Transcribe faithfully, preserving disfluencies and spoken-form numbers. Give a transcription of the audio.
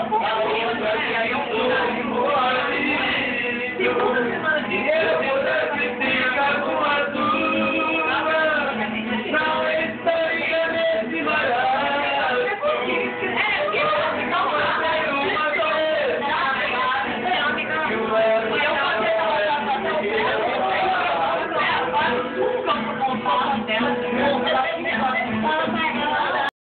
A outra que aí eu tô embora. Segunda semana de eu vou dar que fica com a tua. Não estaria nesse barato. É, porque você não vai ter uma vez. Eu vou fazer ela passar até o pé. Eu vou fazer ela passar até o pé.